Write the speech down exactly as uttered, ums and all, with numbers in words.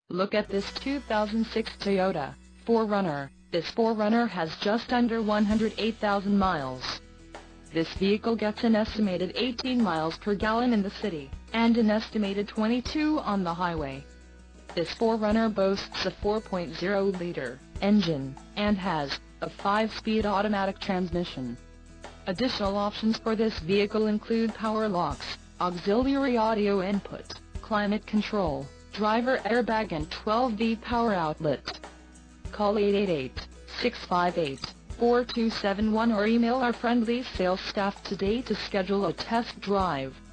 Look at this two thousand six Toyota four runner. This four runner has just under one hundred eight thousand miles. This vehicle gets an estimated eighteen miles per gallon in the city, and an estimated twenty-two on the highway. This four runner boasts a four point oh liter engine, and has a five-speed automatic transmission. Additional options for this vehicle include power locks, auxiliary audio input, climate control, driver airbag and twelve volt power outlet. Call eight eight eight, six five eight, four two seven one or email our friendly sales staff today to schedule a test drive.